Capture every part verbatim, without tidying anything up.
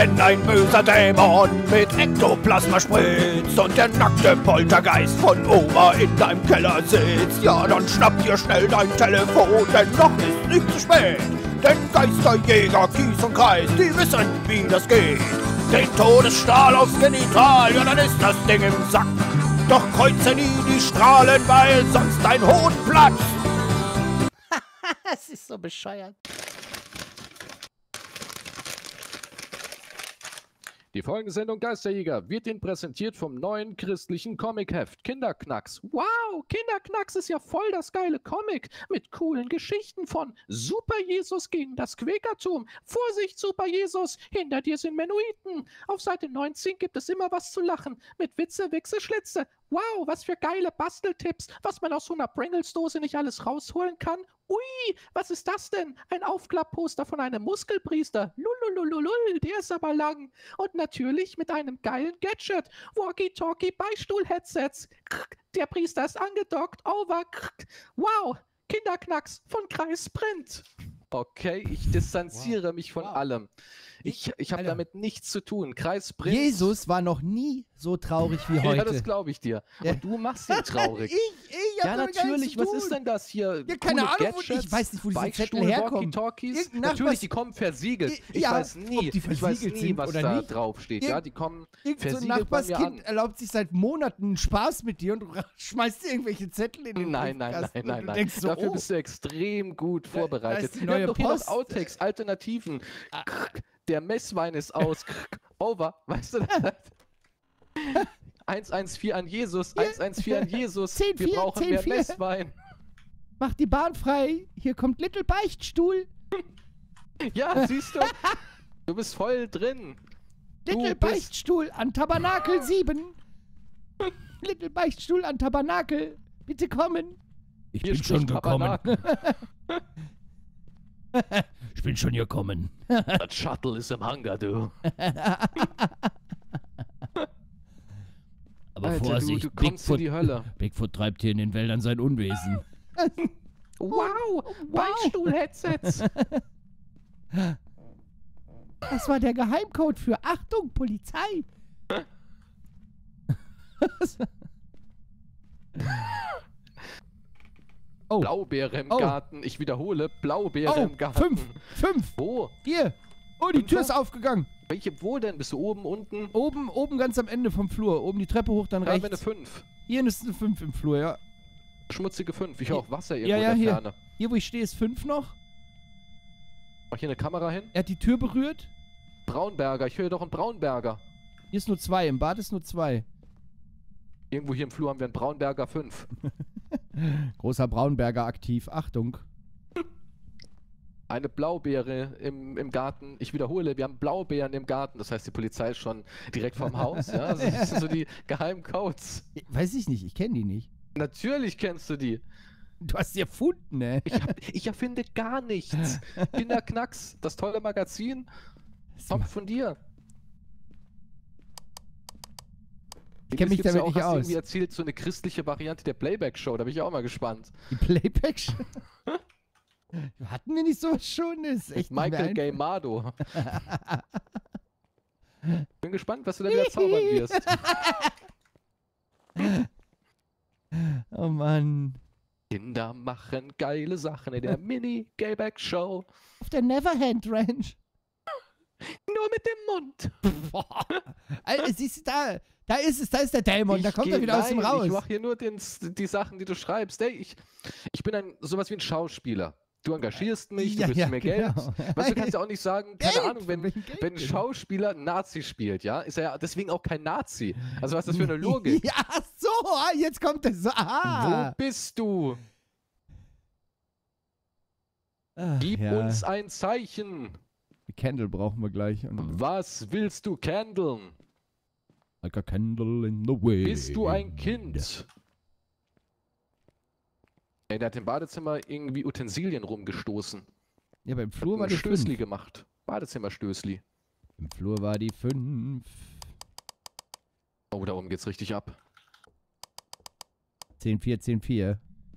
wenn ein böser Dämon mit Ektoplasma spritzt und der nackte Poltergeist von Oma in deinem Keller sitzt. Ja, dann schnapp dir schnell dein Telefon, denn noch ist nicht zu spät. Denn Geisterjäger, Kies und Kreis, die wissen, wie das geht. Den Todesstrahl aufs Genital, ja, dann ist das Ding im Sack. Doch kreuze nie die Strahlen, weil sonst dein Hohn platzt. Es ist so bescheuert. Die folgende Sendung Geisterjäger wird Ihnen präsentiert vom neuen christlichen Comicheft Kinderknacks. Wow, Kinderknacks ist ja voll das geile Comic mit coolen Geschichten von Super Jesus gegen das Quäkertum. Vorsicht, Super Jesus, hinter dir sind Mennoniten. Auf Seite neunzehn gibt es immer was zu lachen mit Witze, Wichse, Schlitze. Wow, was für geile Basteltipps, was man aus so einer Pringles-Dose nicht alles rausholen kann. Ui, was ist das denn? Ein Aufklappposter von einem Muskelpriester. Lululululul, der ist aber lang. Und natürlich mit einem geilen Gadget. Walkie-Talkie-Beistuhl-Headsets. Der Priester ist angedockt. Over. Wow, Kinderknacks von Kreis Sprint. Okay, ich distanziere wow. mich von wow. allem. Ich, ich habe damit nichts zu tun. Kreis Sprint. Jesus war noch nie so traurig wie heute. Ja, das glaube ich dir. Ja. Und du machst ihn traurig. ich, ich ja, natürlich. Was ist denn das hier? Ja, keine Ahnung. Gadgets, ich weiß nicht, wo diese Zettel herkommen. Walkie-Talkies? Natürlich, die kommen versiegelt. Ich, ich ja, weiß nie, ich weiß nie, was da nicht. drauf steht. Ir ja, die kommen versiegelt so ein Nachbarskind erlaubt sich seit Monaten einen Spaß mit dir und du schmeißt dir irgendwelche Zettel in den Nein, nein, nein, nein, nein. So, Dafür oh. bist du extrem gut vorbereitet. Wir haben doch hier noch Outtakes, Alternativen. Der Messwein ist aus. Over. Weißt du das? eins eins vier an Jesus. eins eins vier an Jesus. zehn, Wir vier, brauchen zehn, mehr vier. Messwein. Mach die Bahn frei. Hier kommt Little Beichtstuhl. Ja, siehst du? Du bist voll drin. Little Beichtstuhl an Tabernakel sieben. Little Beichtstuhl an Tabernakel. Bitte kommen. Ich Hier bin schon gekommen. Ich bin schon gekommen. Das Shuttle ist im Hangar, du. Aber Alter, Vorsicht, du, du kommst Bigfoot, in die Hölle. Bigfoot treibt hier in den Wäldern sein Unwesen. Wow, Beichtstuhl-Headsets. Das war der Geheimcode für Achtung, Polizei. Oh. Blaubeere im oh. Garten. Ich wiederhole, Blaubeere oh, im Garten. Fünf, fünf. Wo? Hier. Oh, die Fünf? Tür ist aufgegangen. Welche, wo denn? Bist du oben, unten? Oben, oben ganz am Ende vom Flur. Oben die Treppe hoch, dann da rechts. Haben wir eine fünf. Hier ist eine fünf im Flur, ja. Schmutzige fünf. Ich höre auch Wasser irgendwo ja, ja, in der hier. Ferne. Hier, wo ich stehe, ist fünf noch. Mach hier eine Kamera hin. Er hat die Tür berührt. Braunberger. Ich höre doch einen Braunberger. Hier ist nur zwei. Im Bad ist nur zwei. Irgendwo hier im Flur haben wir einen Braunberger fünf. Großer Braunberger aktiv. Achtung. Eine Blaubeere im, im Garten. Ich wiederhole, wir haben Blaubeeren im Garten. Das heißt, die Polizei ist schon direkt vorm Haus. Ja? Also das sind so die Geheimcodes. Weiß ich nicht. Ich kenne die nicht. Natürlich kennst du die. Du hast sie erfunden, ne? Ich, hab, ich erfinde gar nichts. Kinderknacks, das tolle Magazin, kommt von dir. Ich kenne mich damit ja auch, nicht hast aus. Irgendwie erzählt, so eine christliche Variante der Playback-Show. Da bin ich auch mal gespannt. Die Playback-Show? Hatten wir nicht sowas schon? Das ist echt Michael Gaimado. Bin gespannt, was du da wieder zaubern wirst. Oh Mann. Kinder machen geile Sachen in der Mini-Gayback-Show. Auf der Neverhand Ranch. Nur mit dem Mund. Boah. Alter, siehst du, da, da ist es, da ist der Dämon, ich da kommt geh, er wieder nein, aus dem raus. Ich mache hier nur den, die Sachen, die du schreibst. Hey, ich, ich bin ein sowas wie ein Schauspieler. Du engagierst mich, ja, du gibst ja, mir genau. Geld. Weißt, du kannst ja auch nicht sagen, keine Geld? Ahnung, wenn, wenn ein Schauspieler einen Nazi spielt, ja, ist er ja deswegen auch kein Nazi. Also was ist das für eine Logik? Ja, so, jetzt kommt es. Aha. Wo bist du? Ach, Gib ja. uns ein Zeichen. Die Candle brauchen wir gleich. Und was willst du candeln? Like a candle in the wind. Bist du ein Kind? Ey, der hat im Badezimmer irgendwie Utensilien rumgestoßen. Ja, aber im Flur war die die Stößli fünf. gemacht. Badezimmerstößli. Im Flur war die fünf. Oh, da oben geht's richtig ab. zehn vier, zehn vier.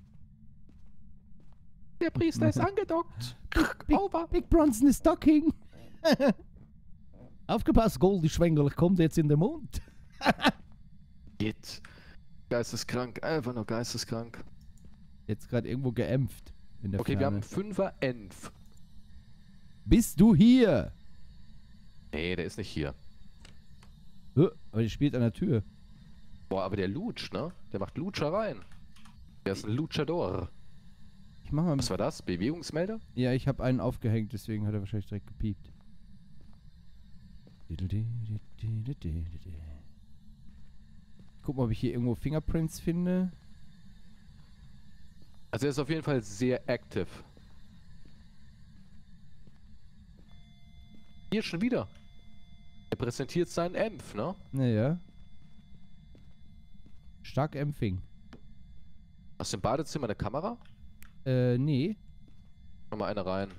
Der Priester ist angedockt. Big, Big Bronson ist docking. Aufgepasst, Goldie Schwengel, kommt jetzt in den Mund. Geht. Geisteskrank, einfach nur geisteskrank. Jetzt gerade irgendwo geämpft. In der Okay, Ferne. wir haben einen Fünfer Enf. Bist du hier? Nee, der ist nicht hier. Hä? Aber der spielt an der Tür. Boah, aber der lutscht, ne? Der macht Lutschereien. Der ist ein Luchador. Ich mach mal. Was war das? Bewegungsmelder? Ja, ich habe einen aufgehängt, deswegen hat er wahrscheinlich direkt gepiept. Guck mal, ob ich hier irgendwo Fingerprints finde. Also er ist auf jeden Fall sehr active. Hier schon wieder. Er präsentiert seinen Empf, ne? Naja. Stark Empfing. Aus dem Badezimmer eine Kamera? Äh, nee. Noch mal eine rein.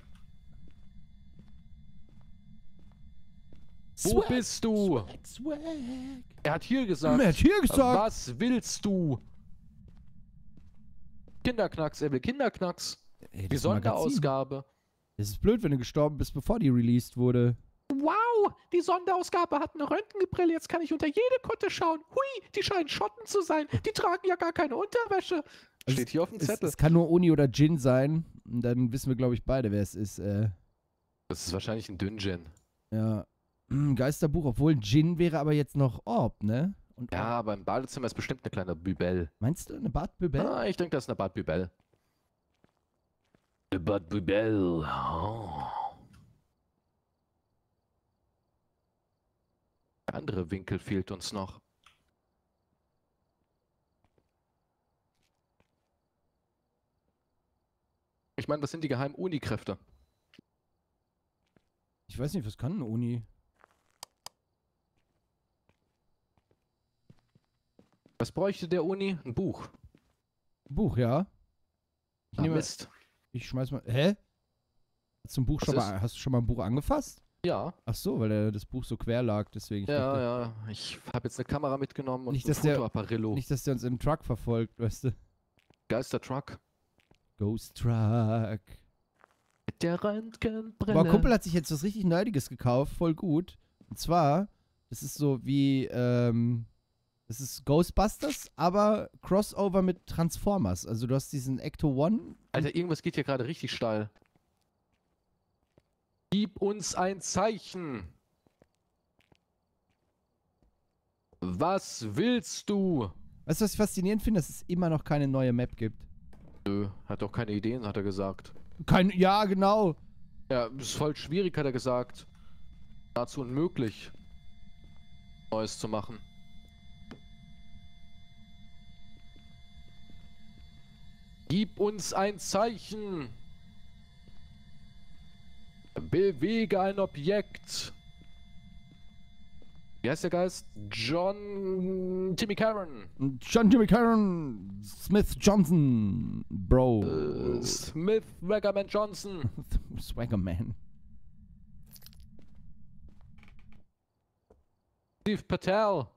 Wo Swag, bist du? Swag, swag. Er hat hier gesagt. Er hat hier gesagt. Was willst du? Kinderknacks, er will Kinderknacks. Ey, Die das ist ein Magazin. Sonderausgabe. Es ist blöd, wenn du gestorben bist, bevor die released wurde. Wow, die Sonderausgabe hat eine Röntgenbrille. Jetzt kann ich unter jede Kutte schauen. Hui, die scheinen Schotten zu sein. Die tragen ja gar keine Unterwäsche. Also Steht hier auf dem Es, Zettel. es kann nur Oni oder Jin sein. Und dann wissen wir, glaube ich, beide, wer es ist. Äh, Das ist wahrscheinlich ein Dünjin. ja. Hm, Geisterbuch, obwohl Jin wäre aber jetzt noch Orb, ne? Und Ja, aber im Badezimmer ist bestimmt eine kleine Bibel. Meinst du eine Bartbübel? Ah, ich denke, das ist eine Bad Bibel. Eine Bad Bibel. Oh. Der andere Winkel fehlt uns noch. Ich meine, was sind die geheimen Unikräfte? Ich weiß nicht, was kann eine Uni? Was bräuchte der Uni? Ein Buch. Buch, ja. Ich Ah, nehme, Mist. ich schmeiß mal. Hä? Hast du ein Buch Was schon ist? mal, hast du schon mal ein Buch angefasst? Ja, Ach so, weil der, das Buch so quer lag, deswegen. Ich ja, dachte, ja. Ich habe jetzt eine Kamera mitgenommen und Nicht, ein dass der- Fotoapparillo. Nicht, dass der uns im Truck verfolgt, weißt du? Geistertruck. Ghost Truck. Mit der Röntgenbrille. Boah, Kumpel hat sich jetzt was richtig Nerdiges gekauft, voll gut. Und zwar, das ist so wie, ähm, das ist Ghostbusters, aber Crossover mit Transformers. Also du hast diesen Ecto One. Alter, irgendwas geht hier gerade richtig steil. Gib uns ein Zeichen. Was willst du? Weißt du, was ich faszinierend finde? Dass es immer noch keine neue Map gibt. Nö, hat doch keine Ideen, hat er gesagt. Kein, ja, genau. Ja, ist voll schwierig, hat er gesagt. Nahezu unmöglich, Neues zu machen. Gib uns ein Zeichen. Bewege ein Objekt. Wie heißt der Geist? John Timmy Karen. John Jimmy Karen, Smith Johnson, Bro. Äh, Smith Wackerman Johnson. Swaggerman. Steve Patel.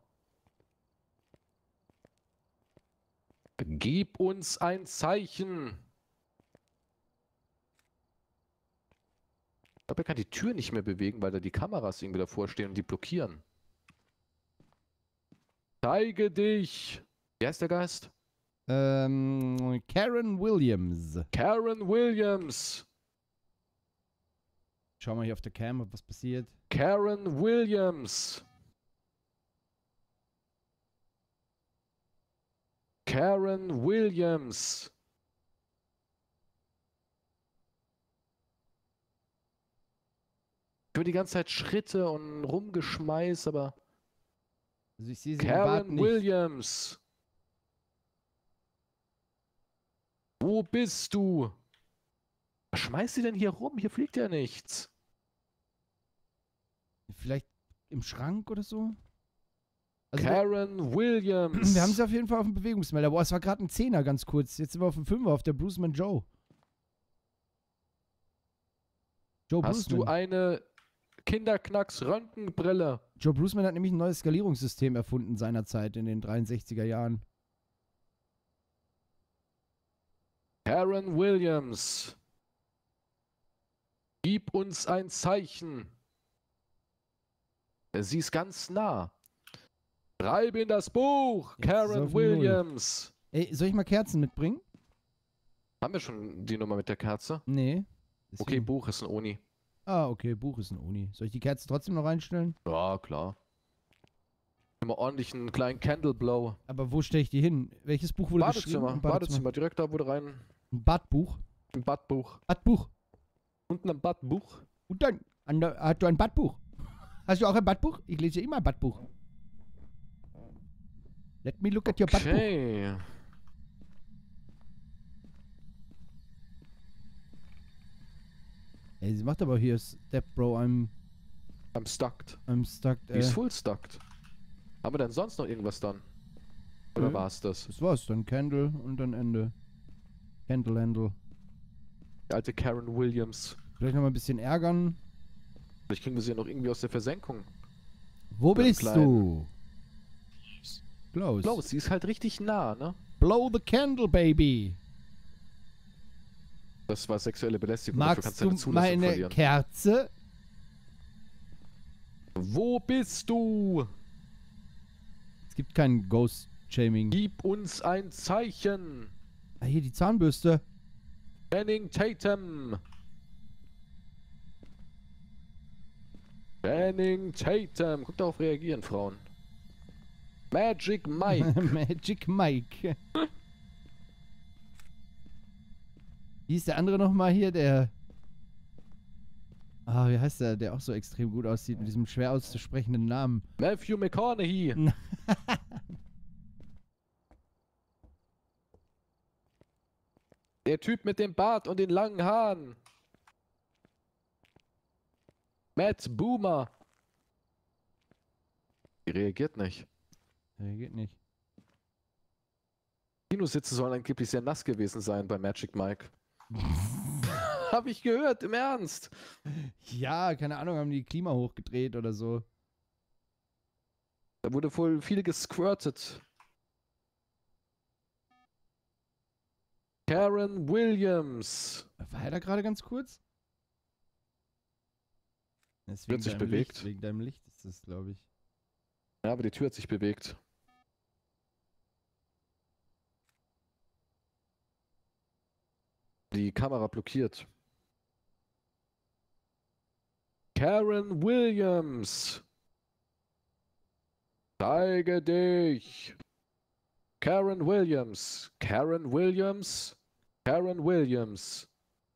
Gib uns ein Zeichen. Ich glaube, er kann die Tür nicht mehr bewegen, weil da die Kameras irgendwie davor stehen und die blockieren. Zeige dich. Wie heißt der Geist? Ähm, Karen Williams. Karen Williams. Schau mal hier auf der Cam, ob was passiert. Karen Williams. Karen Williams. Ich höre die ganze Zeit Schritte und Rumgeschmeiß, aber... Also ich sehe sie im Bad Karen nicht. Williams. Wo bist du? Was schmeißt sie denn hier rum? Hier fliegt ja nichts. Vielleicht im Schrank oder so? Also wir, Karen Williams. wir haben sie auf jeden Fall auf dem Bewegungsmelder. Boah, es war gerade ein Zehner ganz kurz. Jetzt sind wir auf dem Fünfer, auf der Bruceman Joe. Joe Hast du Bruceman. eine Kinderknacks-Röntgenbrille? Joe Bruceman hat nämlich ein neues Skalierungssystem erfunden seinerzeit in den dreiundsechziger Jahren. Karen Williams. Gib uns ein Zeichen. Sie ist ganz nah. Schreib in das Buch, Jetzt ist er Karen auf Null. Williams. Ey, soll ich mal Kerzen mitbringen? Haben wir schon die Nummer mit der Kerze? Nee. Okay, Deswegen- Buch ist ein Uni. Ah, okay, Buch ist ein Uni. Soll ich die Kerze trotzdem noch reinstellen? Ja, klar. Immer ordentlich einen kleinen Candle Blow. Aber wo stelle ich die hin? Welches Buch wurde Badezimmer, geschrieben? Im Badezimmer, direkt da, wo du rein. Ein Badbuch. Ein Badbuch. Badbuch. Unten am Badbuch. Und dann, an der, hast du ein Badbuch? Hast du auch ein Badbuch? Ich lese immer ein Badbuch. Let me look at your Badbuch. Okay. Ey, sie macht aber hier Step Bro, I'm, I'm stucked. I'm stuck. Die Äh, ist full stucked. Haben wir denn sonst noch irgendwas dann? Oder Nö. war's das? das war's, dann Candle und dann Ende. Candle Handle. Die alte Karen Williams. Vielleicht noch mal ein bisschen ärgern. Vielleicht kriegen wir sie ja noch irgendwie aus der Versenkung. Wo Oder bist klein. du? Close. Klaus, sie ist halt richtig nah, ne? Blow the candle, baby. Das war sexuelle Belästigung. Dafür Magst kannst du deine du Zulassung meine verlieren. Kerze? Wo bist du? Es gibt kein Ghost-Shaming. Gib uns ein Zeichen. Ah, hier die Zahnbürste. Channing Tatum. Channing Tatum. Guck darauf reagieren, Frauen. Magic Mike. Magic Mike. Wie ist der andere nochmal hier? Der... Ah, wie heißt der? Der auch so extrem gut aussieht mit diesem schwer auszusprechenden Namen. Matthew McConaughey. Der Typ mit dem Bart und den langen Haaren. Matt Boomer. Die reagiert nicht. Der geht nicht. Kinositze sollen angeblich sehr nass gewesen sein bei Magic Mike. Hab ich gehört, im Ernst. Ja, keine Ahnung, haben die Klima hochgedreht oder so. Da wurde wohl viel gesquirtet. Karen Williams. War er da gerade ganz kurz? Das ist Wird wegen sich deinem bewegt. Licht, wegen deinem Licht ist das, glaube ich. Ja, aber die Tür hat sich bewegt. Die Kamera blockiert. Karen Williams. Zeige dich. Karen Williams. Karen Williams. Karen Williams.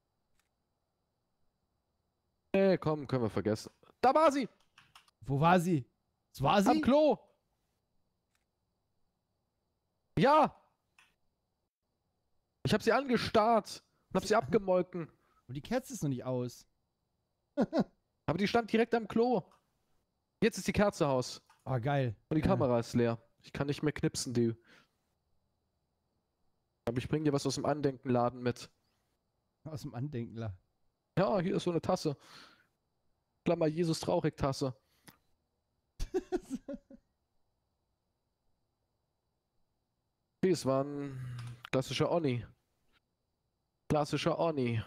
Nee, komm, können wir vergessen. Da war sie! Wo war sie? Was war Am sie? Klo! Ja! Ich habe sie angestarrt und habe sie abgemolken. Aber die Kerze ist noch nicht aus. Aber die stand direkt am Klo. Jetzt ist die Kerze aus. Oh, geil. Und die Ja. Kamera ist leer. Ich kann nicht mehr knipsen, du. Aber ich bring dir was aus dem Andenkenladen mit. Aus dem Andenkler. Ja, hier ist so eine Tasse. Klammer Jesus traurig Tasse. Okay, es war ein klassischer Oni. Klassischer Oni.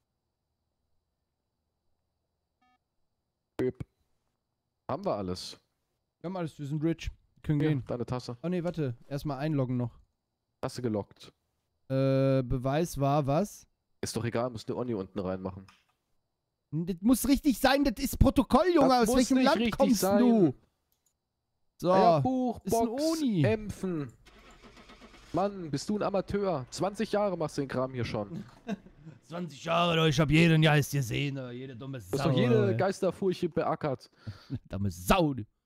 Üb. Haben wir alles. Wir haben alles, wir sind rich. Können Hier, gehen. deine Tasse. Oh ne, warte. Erstmal einloggen noch. Tasse gelockt. Äh, Beweis war was? Ist doch egal, musst du Oni unten reinmachen. Das muss richtig sein, das ist Protokoll, Junge. Das Aus muss welchem nicht Land richtig kommst sein. du? So. Ja, Buch, ist ein Box, Oni. Ämpfen. Mann, bist du ein Amateur. zwanzig Jahre machst du den Kram hier schon. zwanzig Jahre, doch, ich hab jeden Geist gesehen, oder? Jede dumme Du hast Sau. doch jede ey. Geisterfurche beackert. Dumme Sau. du.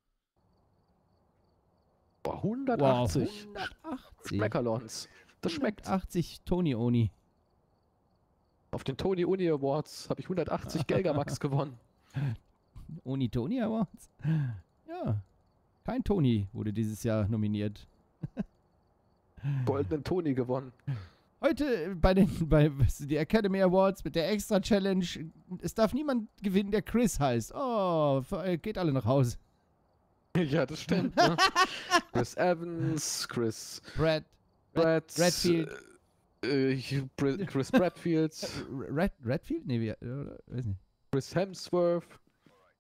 Boah, hundertachtzig. Wow, hundertachtzig. Schmeckerlons. Das schmeckt. hundertachtzig Tony Oni. Auf den Tony Uni Awards habe ich hundertachtzig Gelgamax gewonnen. Oni Tony Awards? Ja. Kein Tony wurde dieses Jahr nominiert. Goldenen Tony gewonnen. Heute bei den bei die Academy Awards mit der Extra Challenge. Es darf niemand gewinnen, der Chris heißt. Oh, geht alle nach Hause. Ja, das stimmt. Ne? Chris Evans, Chris Brad. Brad, Redfield. Äh, äh, Br- Chris Bradfield, Red, Redfield? Nee, wie, oder, weiß nicht. Chris Hemsworth.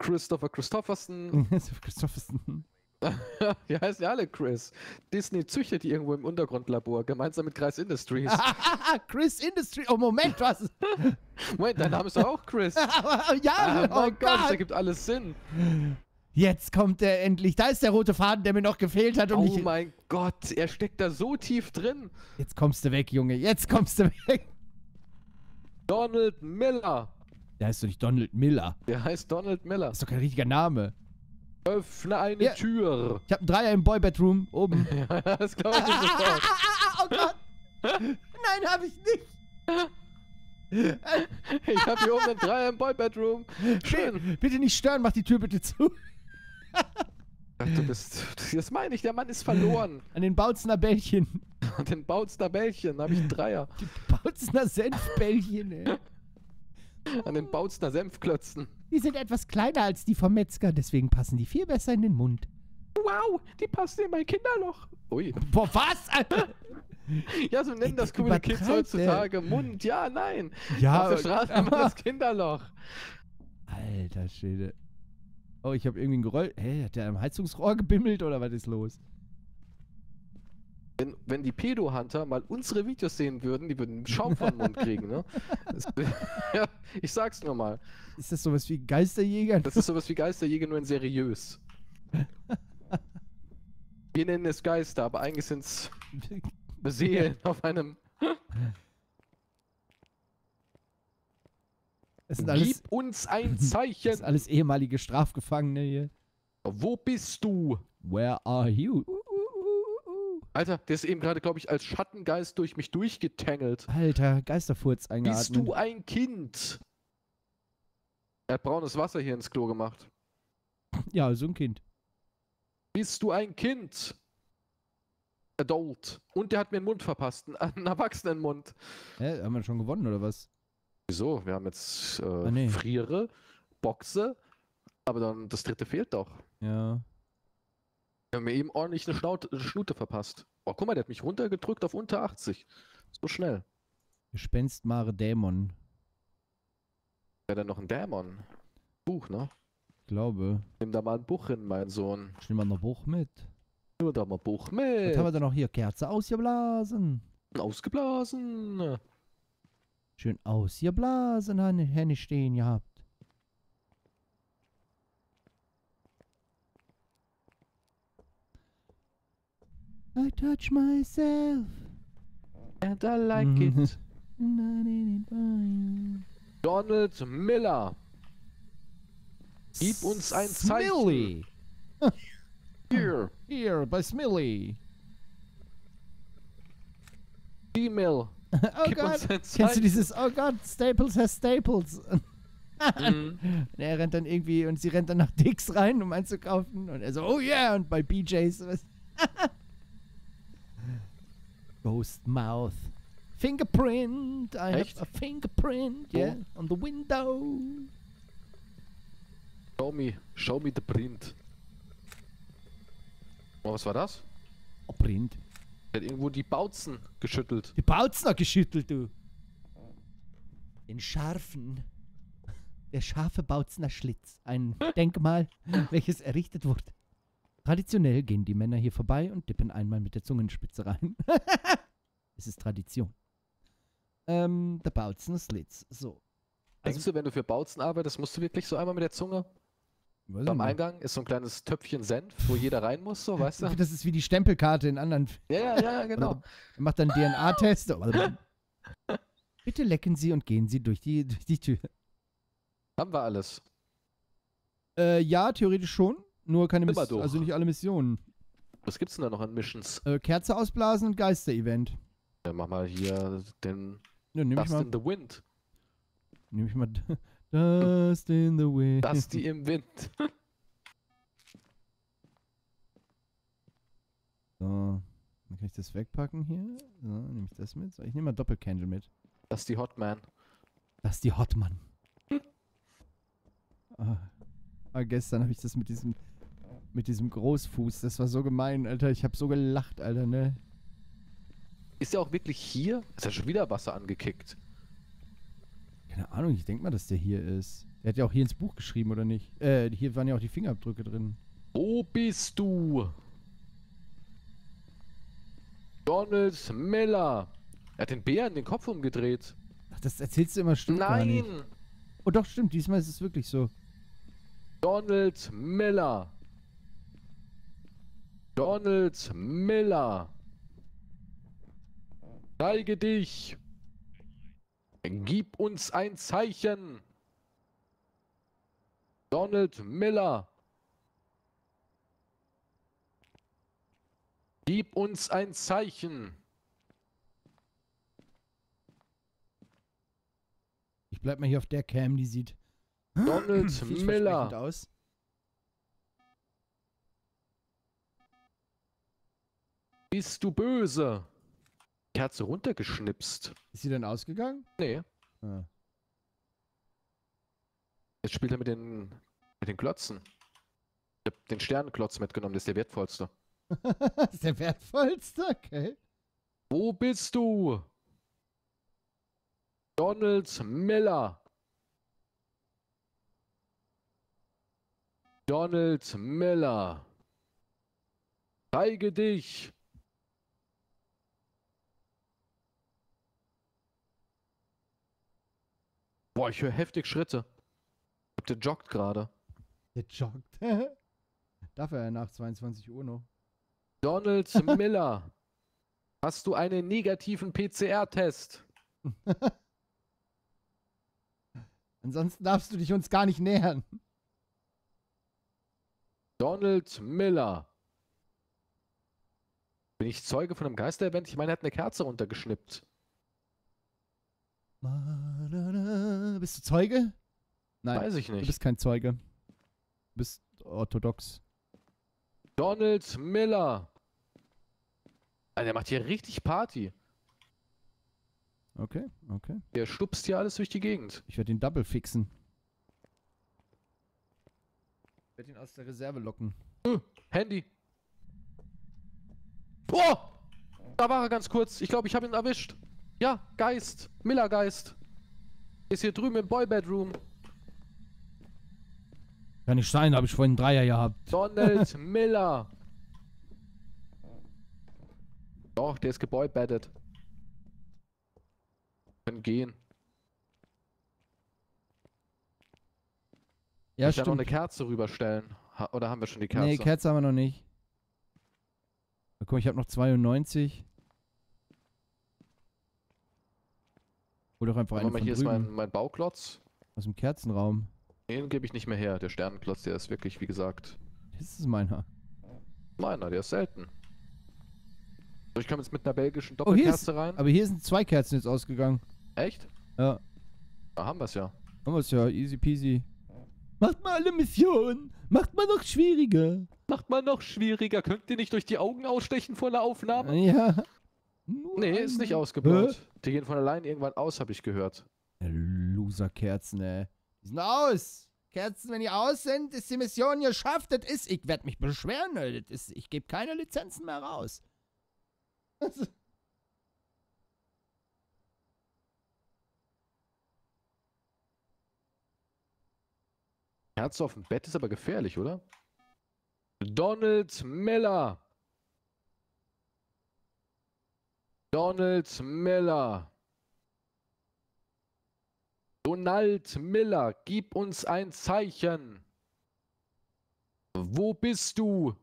Christopher Christopherson. Christopherson. Die heißen ja alle Chris. Disney züchtet die irgendwo im Untergrundlabor, gemeinsam mit Kreis Industries. Chris Industry. Oh, Moment, was? Moment, dein Name ist doch auch Chris. ja, Ah, oh mein Gott, das Gott. ergibt alles Sinn. Jetzt kommt er endlich. Da ist der rote Faden, der mir noch gefehlt hat. Und Oh ich, mein Gott, er steckt da so tief drin. jetzt kommst du weg, Junge. Jetzt kommst du weg. Donald Miller. Der heißt doch nicht Donald Miller. Der heißt Donald Miller. Das ist doch kein richtiger Name. Öffne eine Ja. Tür. Ich habe einen Dreier im Boy-Bedroom oben. Ja, das glaube ich nicht sofort. Oh Gott. Nein, habe ich nicht. Ich habe hier oben einen Dreier im Boy-Bedroom. Schön. Bitte nicht stören, mach die Tür bitte zu. Ach, du bist, das meine ich, der Mann ist verloren. An den Bautzner Bällchen. Und den Bautzner Bällchen habe ich einen Dreier. Die Bautzner Senfbällchen, ey. An den Bautzner Senfklötzen. Die sind etwas kleiner als die vom Metzger, deswegen passen die viel besser in den Mund. Wow, die passen in mein Kinderloch. Ui. Boah, was, Alter? Ja, so nennen das Ey, coole Kids übertreibt heutzutage. Mund, ja, nein. Ja, Auf der Straße nennt man das Kinderloch. Alter Schwede. Oh, ich habe irgendwie ein Geräusch. Hä, hat der am Heizungsrohr gebimmelt oder was ist los? Wenn, wenn die Pedo-Hunter mal unsere Videos sehen würden, die würden Schaum vom Mund kriegen, ne? Das, ja, ich sag's nur mal. Ist das sowas wie Geisterjäger? Das ist sowas wie Geisterjäger, nur in seriös. Wir nennen es Geister, aber eigentlich sind's Seelen auf einem... Es sind alles, Gib uns ein das Zeichen! sind alles ehemalige Strafgefangene hier. Wo bist du? Where are you? Uh, uh, uh, uh. Alter, der ist eben gerade, glaube ich, als Schattengeist durch mich durchgetangelt. Alter, Geisterfurz eingeatmet. Bist du ein Kind? Er hat braunes Wasser hier ins Klo gemacht. Ja, so ein Kind. Bist du ein Kind? Adult. Und der hat mir einen Mund verpasst, einen, einen Erwachsenenmund. Hä, haben wir schon gewonnen oder was? Wieso? Wir haben jetzt äh, Ah, nee. Friere, Boxe, aber dann das dritte fehlt doch. Ja. Wir haben mir eben ordentlich eine, Schnaut, eine Schnute verpasst. Oh, guck mal, der hat mich runtergedrückt auf unter achtzig. So schnell. Gespenst Mare Dämon. Wäre dann noch ein Dämon. Buch, ne? Ich glaube. Nimm da mal ein Buch hin, mein Sohn. Ich nehme mal ein Buch mit. Nimm da mal ein Buch Was mit. haben wir denn noch hier? Kerze ausgeblasen. Ausgeblasen. Schön ausgeblasen, Henne stehen gehabt. I touch myself. And I like Mhm. it. Donald Miller. Gib uns ein Zeichen. Smiley. Hier. Hier, bei Smiley. E-Mail. Oh Gib Gott. uns ein Kennst Zeichen. du dieses, oh Gott, Staples has Staples. Mhm. Und er rennt dann irgendwie, und sie rennt dann nach Dix rein, um einzukaufen. Und er so, oh yeah, und bei B Js. was- Ghost Mouth. Fingerprint. I Echt? have a fingerprint, yeah, on the window. Show me, show me the print. Oh, was war das? Oh, Print. Der hat irgendwo die Bautzen geschüttelt. Die Bautzner geschüttelt, du. Den scharfen. Der scharfe Bautzner Schlitz. Ein Denkmal, welches errichtet wurde. Traditionell gehen die Männer hier vorbei und dippen einmal mit der Zungenspitze rein. Es ist Tradition. Ähm, der Bautzner Schlitz. So. Denkst du, wenn du für Bautzen arbeitest, musst du wirklich so einmal mit der Zunge? Weiß Beim ich nicht. Eingang ist so ein kleines Töpfchen Senf, wo jeder rein muss, so, weißt du? Das ist wie die Stempelkarte in anderen. Ja, ja, ja, ja, genau. Er macht dann D N A-Test. Bitte lecken Sie und gehen Sie durch die, durch die Tür. Haben wir alles. Äh, ja, theoretisch schon. Nur keine Immer Missionen. doch. Also nicht alle Missionen. Was gibt's denn da noch an Missions? Äh, Kerze ausblasen und Geister-Event. Ja, mach mal hier den Ja, nehme ich Dust mal. in the Wind. Nehme ich mal. Dust in the wind. Dusty im Wind. So. Dann kann ich das wegpacken hier. So, nehme ich das mit. So, ich nehme mal Doppelcandle mit. Dusty Hotman. Das ist die Hotman. ah, ah, gestern habe ich das mit diesem mit diesem Großfuß. Das war so gemein, Alter. Ich habe so gelacht, Alter, ne? Ist der auch wirklich hier? Ist ja schon wieder Wasser angekickt. Keine Ahnung, ich denke mal, dass der hier ist. Der hat ja auch hier ins Buch geschrieben, oder nicht? Äh, hier waren ja auch die Fingerabdrücke drin. Wo bist du? Donald Miller. Er hat den Bären den Kopf umgedreht. Ach, das erzählst du immer, stimmt gar nicht. Nein! Oh doch, stimmt. Diesmal ist es wirklich so. Donald Miller. Donald Miller. Zeige dich. Gib uns ein Zeichen. Donald Miller. Gib uns ein Zeichen. Ich bleib mal hier auf der Cam, die sieht Donald vielversprechend Miller. aus. Bist du böse? Kerze runtergeschnipst. Ist sie denn ausgegangen? Nee. Ah. Jetzt spielt er mit den, mit den Klotzen. Ich hab den Sternenklotz mitgenommen, das ist der wertvollste. Das ist der wertvollste, okay. Wo bist du? Donald Miller. Donald Miller. Zeige dich. Boah, ich höre heftig Schritte. Der joggt gerade. Der joggt. Darf er ja nach zweiundzwanzig Uhr noch. Donald Miller. Hast du einen negativen P C R-Test? Ansonsten darfst du dich uns gar nicht nähern. Donald Miller. Bin ich Zeuge von einem Geisterevent? Ich meine, er hat eine Kerze runtergeschnippt. Bist du Zeuge? Nein, Weiß ich du nicht. bist kein Zeuge. Du bist orthodox. Donald Miller. Alter, der macht hier richtig Party. Okay, okay. Der stupst hier alles durch die Gegend. Ich werde ihn double fixen. Ich werde ihn aus der Reserve locken. Uh, Handy. Oh! Da war er ganz kurz. Ich glaube, ich habe ihn erwischt. Ja, Geist. Miller Geist. Ist hier drüben im Boy-Bedroom. Kann nicht sein, habe ich vorhin einen Dreier gehabt. Donald Miller. Doch, der ist geboybeddet. Können gehen. Ja, Ich kann noch eine stimmt. Kerze rüberstellen. Ha oder haben wir schon die Kerze? Nee, Kerze haben wir noch nicht. Na, guck, ich habe noch zweiundneunzig. Hol doch einfach Warte einen mal, von hier ist drüben. mein, mein Bauklotz. Aus dem Kerzenraum. Den gebe ich nicht mehr her. Der Sternenklotz, der ist wirklich, wie gesagt, Das ist meiner. meiner. Der ist selten. So, ich komme jetzt mit einer belgischen Oh, hier ist, Doppelkerze rein. aber hier sind zwei Kerzen jetzt ausgegangen. Echt? Ja. Da haben wir es ja. Haben wir es ja, easy peasy. Macht mal alle Missionen. Macht mal noch schwieriger. Macht mal noch schwieriger. Könnt ihr nicht durch die Augen ausstechen vor der Aufnahme? Ja. Nur Nee, ist nicht einmal. ausgebaut. Hä? Die gehen von allein irgendwann aus, habe ich gehört. Loser-Kerzen, ey. Die sind aus. Kerzen, wenn die aus sind, ist die Mission geschafft. Das ist, ich werde mich beschweren, ey. Das ist, ich gebe keine Lizenzen mehr raus. Kerze auf dem Bett ist aber gefährlich, oder? Donald Miller. Donald Miller. Donald Miller, gib uns ein Zeichen. Wo bist du?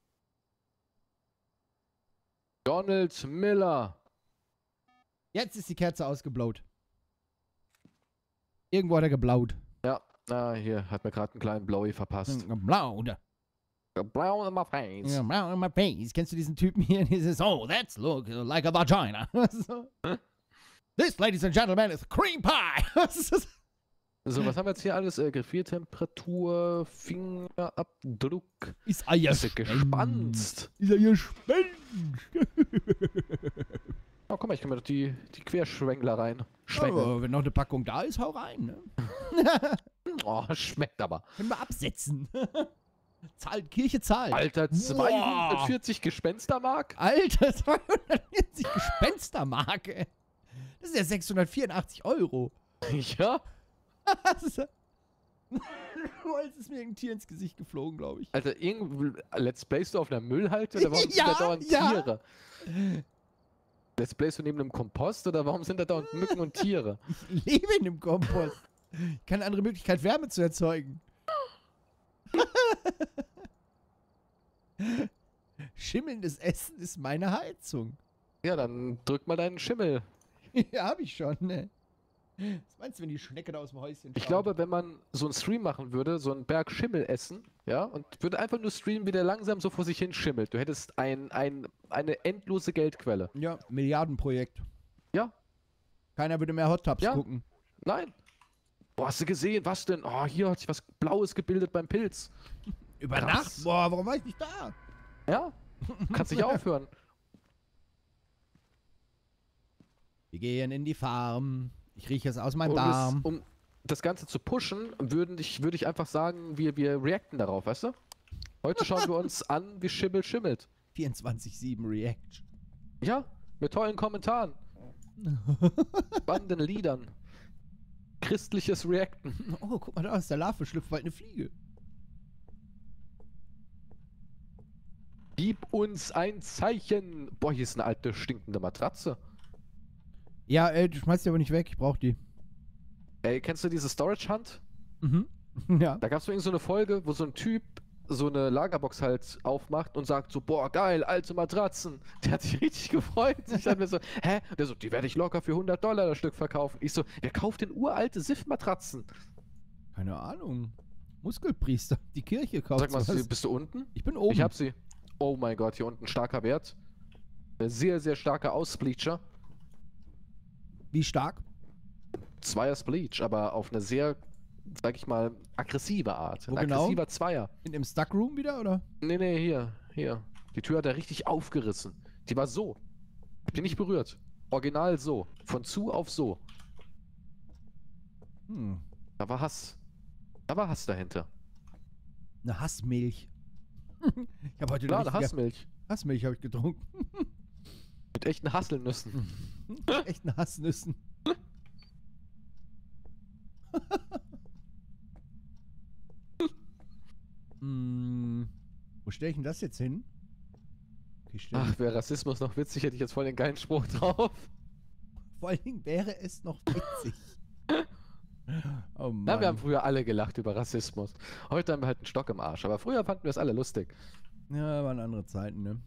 Donald Miller. Jetzt ist die Kerze ausgeblaut. Irgendwo hat er geblaut. Ja, na, hier hat mir gerade einen kleinen Blowy verpasst. Geblaut. Blau in my face. Ja, blau in my face. Kennst du diesen Typen hier? Dieses, oh, that's look like a vagina. So. This, ladies and gentlemen, is cream pie. Was ist das? So, was haben wir jetzt hier alles? Äh, Gefriertemperatur, Fingerabdruck. Ist er ja Ist er gespannt. Ist er gespannt. Oh, guck mal, ich kann mir doch die, die Querschwängler rein. Schwängeln. Oh, wenn noch eine Packung da ist, hau rein. Ne? Oh, schmeckt aber. Können wir absetzen. Zahlt, Kirche zahlt. Alter, zweihundertvierzig Gespenstermark? Alter, zweihundertvierzig Gespenstermark, ey. Das ist ja sechshundertvierundachtzig Euro. Ja. Das ist ja- Jetzt ist mir ein Tier ins Gesicht geflogen, glaube ich. Alter, irgend Let's Playst du auf einer Müllhalde oder warum Ja, sind da dauernd ja. Tiere? Let's Playst du neben einem Kompost oder warum sind da dauernd Mücken und Tiere? Ich lebe in dem Kompost. Keine andere Möglichkeit, Wärme zu erzeugen. Schimmelndes Essen ist meine Heizung. Ja, dann drück mal deinen Schimmel. Ja, hab ich schon, ne? Was meinst du, wenn die Schnecke da aus dem Häuschen Ich schaut? glaube, wenn man so einen Stream machen würde, so einen Berg Schimmel essen, ja, und würde einfach nur streamen, wie der langsam so vor sich hin schimmelt. Du hättest ein, ein, eine endlose Geldquelle. Ja, Milliardenprojekt. Ja, Keiner würde mehr Hot Tubs Ja. gucken. nein. Boah, hast du gesehen, was denn? Oh, hier hat sich was Blaues gebildet beim Pilz. Über Krass. Nacht? Boah, warum war ich nicht da? Ja, kannst nicht aufhören. Wir gehen in die Farm. Ich rieche es aus meinem Und Darm. es, um das Ganze zu pushen, würden ich, würde ich einfach sagen, wir, wir reacten darauf, weißt du? Heute schauen wir uns an, wie Schimmel schimmelt. vierundzwanzig sieben Reaction. Ja, mit tollen Kommentaren, spannenden Liedern, christliches Reacten. Oh, guck mal da, aus der Larve schlüpft bald eine Fliege. Gib uns ein Zeichen. Boah, hier ist eine alte, stinkende Matratze. Ja, ey, du schmeißt die aber nicht weg, ich brauch die. Ey, kennst du diese Storage Hunt? Mhm. Ja. Da gab es irgend so eine Folge, wo so ein Typ so eine Lagerbox halt aufmacht und sagt so, boah, geil, alte Matratzen. Der hat sich richtig gefreut. Ich dachte mir so, hä? Und der so, die werde ich locker für hundert Dollar das Stück verkaufen. Ich so, wer kauft denn uralte S I F-Matratzen? Keine Ahnung. Muskelpriester, die Kirche kauft Sag mal, sowas. bist du unten? Ich bin oben. Ich hab sie. Oh mein Gott, hier unten starker Wert. Ein sehr, sehr starker Ausbleacher. Wie stark? Zweier Spleach, aber auf eine sehr, sag ich mal, aggressive Art. Wo Ein genau? aggressiver Zweier. In dem Stuckroom wieder, oder? Nee, nee, hier, hier. Die Tür hat er richtig aufgerissen. Die war so. Hab die nicht berührt. Original so. Von zu auf so. Hm. Da war Hass. Da war Hass dahinter. Eine Hassmilch. Ich habe heute Klar, eine eine richtige Hassmilch. Hassmilch habe ich getrunken. Mit echten Hasselnüssen. Echt ein Hassnüssen. hm. Wo stelle ich denn das jetzt hin? Okay, stell Ach, wäre Rassismus noch witzig, hätte ich jetzt voll den geilen Spruch drauf. Vor allen Dingen wäre es noch witzig. Oh Mann. Na, wir haben früher alle gelacht über Rassismus. Heute haben wir halt einen Stock im Arsch. Aber früher fanden wir es alle lustig. Ja, waren andere Zeiten, ne?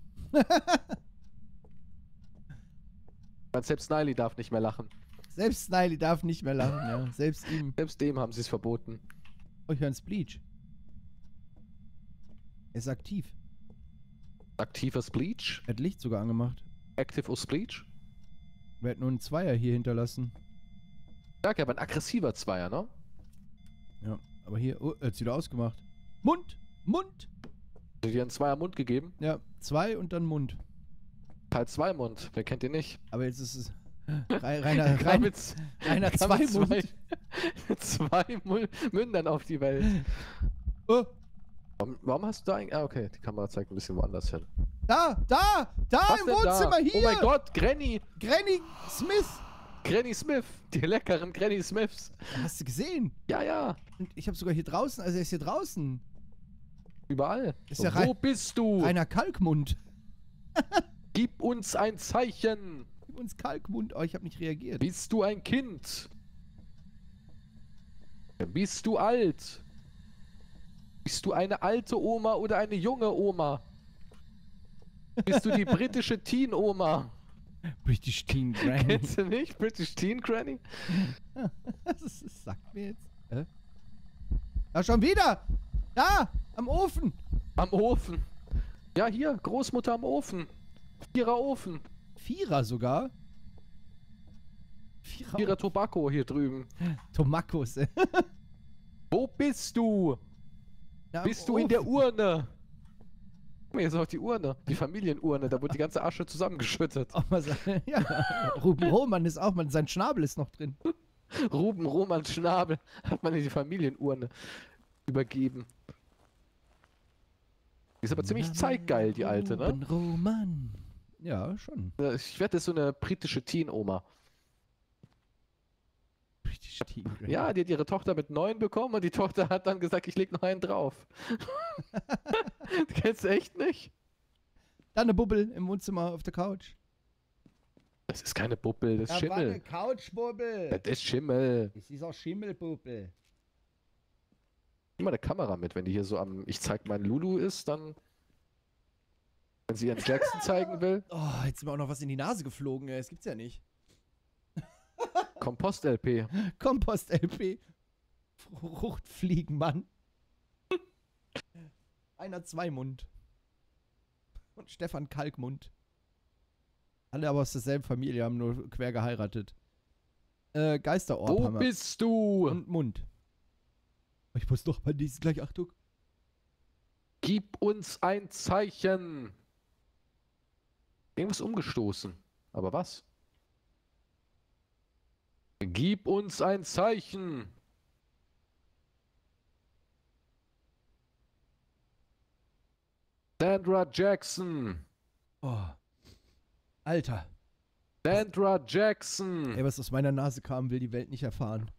Man, selbst Sniley darf nicht mehr lachen. Selbst Sniley darf nicht mehr lachen, ja. Selbst ihm. Selbst dem haben sie es verboten. Oh, ich höre einen Spleach. Er ist aktiv. Aktiver Spleach? Er hat Licht sogar angemacht. Active Spleach? Wir hätten nur einen Zweier hier hinterlassen. Ja, okay, aber ein aggressiver Zweier, ne? Ja, aber hier, oh, er hat's wieder ausgemacht. Mund! Mund! Hat dir einen Zweier Mund gegeben? Ja, zwei und dann Mund. Teil zwei Mund, wer kennt den nicht? Aber jetzt ist es Re- reiner, Kam rein, mit, reiner kam zwei mit zwei, Mund. zwei Mu- Mündern auf die Welt. Oh, Warum, warum hast du da eigentlich... Ah, okay, die Kamera zeigt ein bisschen woanders hin. da, da, da Was im denn da? Wohnzimmer, hier! Oh mein Gott, Granny! Granny Smith! Granny Smith! Die leckeren Granny Smiths! Hast du gesehen? Ja, ja, Und ich habe sogar hier draußen, also er ist hier draußen. überall. Ist ja Wo rein- bist du? Reiner Kalkmund. Gib uns ein Zeichen! Gib uns Kalkmund. Oh, ich habe nicht reagiert. Bist du ein Kind? Bist du alt? Bist du eine alte Oma oder eine junge Oma? Bist du die britische Teen-Oma? British Teen Granny. Kennst du nicht? British Teen Granny? Das, ist, das sagt mir jetzt. Hä? Da schon wieder! Da! Am Ofen! Am Ofen. Ja, hier, Großmutter am Ofen. Vierer Ofen. Vierer sogar. Vierer. Vierer Tobacco hier drüben. Tomakos. ey. Wo bist du? Ja, am Bist du in der Ofen. Urne? Guck mal, hier ist auch die Urne. Die Familienurne. Da wurde die ganze Asche zusammengeschüttet. Auch mal sagen. Ja. Ruben Roman ist auch mal. Sein Schnabel ist noch drin. Ruben Roman Schnabel hat man in die Familienurne übergeben. Die ist aber ziemlich zeitgeil, die alte, ne? Ruben Roman. Ja, schon. Ich wette, das ist so eine britische Teen-Oma. richtig stiegen. Ja, die hat ihre Tochter mit neun bekommen und die Tochter hat dann gesagt, ich leg noch einen drauf. Du kennst du echt nicht? Dann eine Bubbel im Wohnzimmer auf der Couch. Das ist keine Bubbel, das ist Schimmel. Couchbubbel. Das ist Schimmel. Das ist auch Schimmelbubbel. Nimm mal eine Kamera mit, wenn die hier so am Ich zeig mein Lulu ist, dann. Wenn sie ihren Jackson zeigen will. Oh, jetzt ist mir auch noch was in die Nase geflogen, ey. Das gibt's ja nicht. Kompost-L P. Kompost-L P. Fruchtfliegenmann. Einer Zweimund. Und Stefan Kalkmund. Alle aber aus derselben Familie, haben nur quer geheiratet. Äh, Geisterorb Wo haben wir. bist du? Und Mund. Ich muss doch mal diesen gleich, Achtung. Gib uns ein Zeichen. Irgendwas umgestoßen. Aber was? Gib uns ein Zeichen. Sandra Jackson. Oh. Alter. Sandra Jackson. Ey, was aus meiner Nase kam, will die Welt nicht erfahren.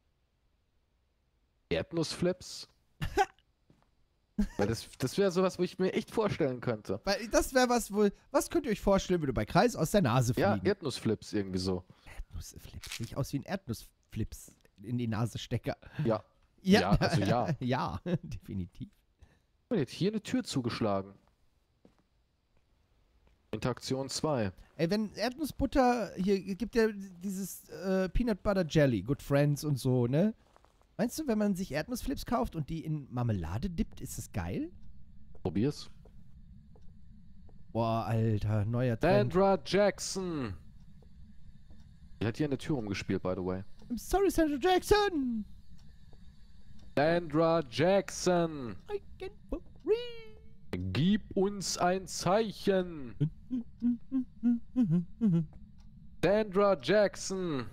Erdnussflips. Weil das das wäre sowas, wo ich mir echt vorstellen könnte. Weil das wäre was, wo. Was könnt ihr euch vorstellen, würde bei Kreis aus der Nase Ja, fliegen? Erdnussflips irgendwie so. Erdnussflips. Sieht aus wie ein Erdnussflips in die Nase stecke. Ja. Ja, also ja. Ja, definitiv. Und jetzt hier eine Tür zugeschlagen. Interaktion zwei. Ey, wenn Erdnussbutter, hier gibt ja dieses äh, Peanut Butter Jelly, Good Friends und so, ne? Meinst du, wenn man sich Erdnussflips kauft und die in Marmelade dippt, ist das geil? Probier's. Boah, Alter, neuer Trend. Sandra Jackson. Die hat hier eine Tür umgespielt, by the way. I'm sorry, Sandra Jackson. Sandra Jackson. I can breathe. Gib uns ein Zeichen. Sandra Jackson.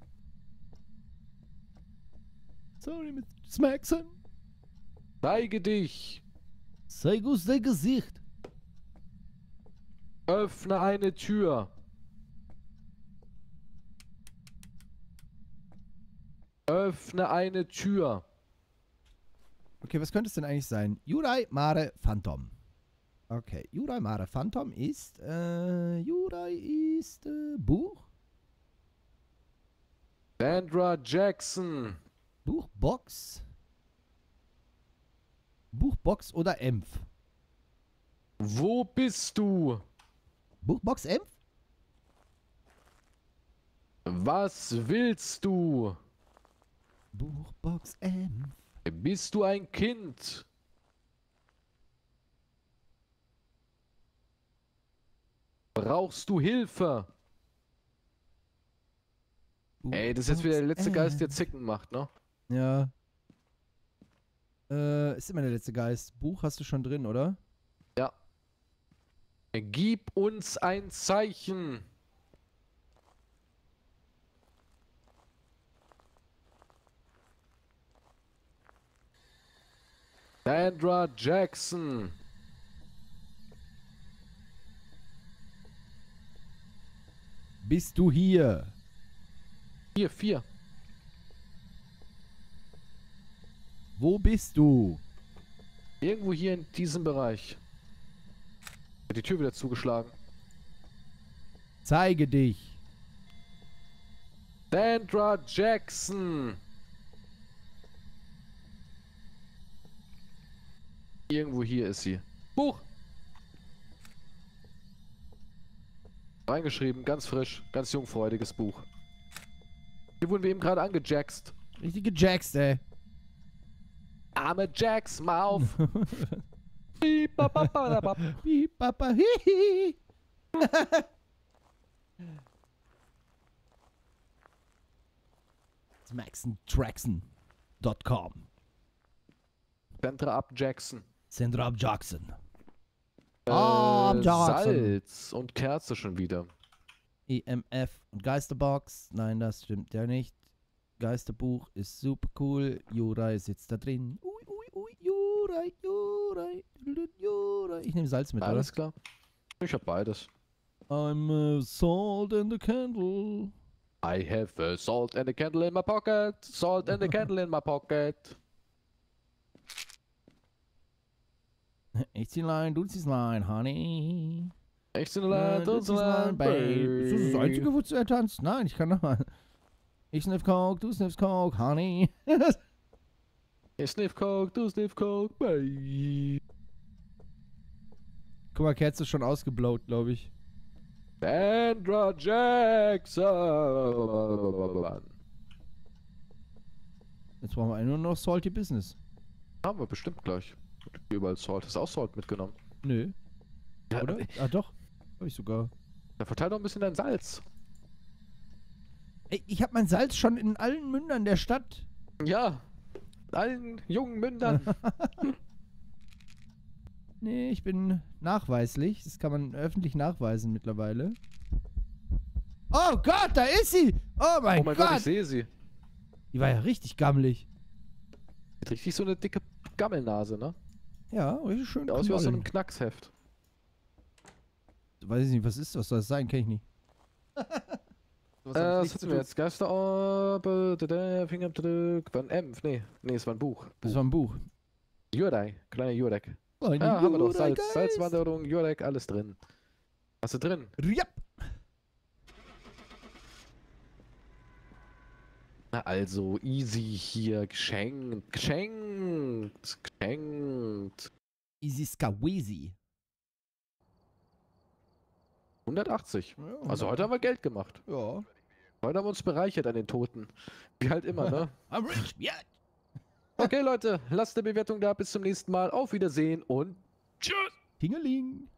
Sorry, Mister Smackson. Zeige dich. Zeig uns dein Gesicht. Öffne eine Tür. Öffne eine Tür. Okay, was könnte es denn eigentlich sein? Jurai Mare Phantom. Okay, Jurai Mare Phantom ist, äh, Jurai ist, äh, Buch? Sandra Jackson. Buchbox? Buchbox oder Empf? Wo bist du? Buchbox Empf? Was willst du? Buchbox Empf. Bist du ein Kind? Brauchst du Hilfe? Ey, das ist jetzt wieder der letzte Geist, der Zicken macht, ne? Ja. Äh, ist immer der letzte Geist. Buch hast du schon drin, oder? Ja. Gib uns ein Zeichen. Sandra Jackson. Bist du hier? Vier, vier. Wo bist du? Irgendwo hier in diesem Bereich. Hat die Tür wieder zugeschlagen. Zeige dich. Sandra Jackson. Irgendwo hier ist sie. Buch! Reingeschrieben, ganz frisch, ganz jungfräuliges Buch. Hier wurden wir eben gerade angejackst. Richtige Jacks, ey. Arme Jacks, mal auf! Piep, ba, ba, ba, da, ba. Piep, Papa, hihi. Smaxon Traxon Punkt com. Sandra ab Jackson. Sandra ab Jackson. Äh, Ab Jackson. Salz und Kerze schon wieder. E M F und Geisterbox. Nein, das stimmt ja nicht. Geisterbuch ist super cool. Jurai sitzt da drin. Ui, ui, ui, Jurai, Jurai, Jurai. Ich nehme Salz mit, Alles klar. Ich hab beides. oder? I'm a salt in the candle. I have a salt and a candle in my pocket. Salt and a candle in my pocket. Ich zieh Line, du ziehst Line, honey. Ich bin Äh, allein, du du ziehst Line, babe. Ist das das Einzige, wozu er tanzt? Nein, ich kann nochmal. Ich sniff Coke, du sniffst Coke, honey. Ich sniff Coke, du sniff Coke, babe. Guck mal, Kerz ist schon ausgeblowt, glaube ich. Sandra Jackson. Jetzt brauchen wir nur noch Salty Business. Haben wir bestimmt gleich. Überall Salt. Hast du auch Salt mitgenommen? Nö. Ja, Oder? Ah, doch. Hab ich sogar. Dann verteil doch ein bisschen dein Salz. Ey, ich hab mein Salz schon in allen Mündern der Stadt. Ja. Allen jungen Mündern. Nee, ich bin nachweislich. Das kann man öffentlich nachweisen mittlerweile. Oh Gott, da ist sie! Oh mein, Oh mein Gott! Gott, ich sehe sie. Die war ja richtig gammelig. Hat richtig so eine dicke Gammelnase, ne? Ja, richtig schön. Sieht aus wie aus so einem knollen. Knacksheft. Weiß ich nicht, was ist das? Was soll das sein? Kenn ich nicht. Äh, was sitzen wir jetzt? Geisterorbe, Fingerabdruck, war ein M, nee, nee, es war ein Buch. Das war ein Buch. Jurek, kleiner Jurek. Ein Ja, haben wir doch. Salz, Jurek-Geist. Salzwanderung, Jurek, alles drin. Hast du drin? Riap. Na also, easy hier, geschenkt, geschenkt, geschenkt. Easy Skaweezy. hundertachtzig. Ja, Also heute haben wir Geld gemacht. Ja. Heute haben wir uns bereichert an den Toten. Wie halt immer, ne? I'm rich, yeah. Okay, Leute, lasst eine Bewertung da. Bis zum nächsten Mal. Auf Wiedersehen und tschüss. Tingeling.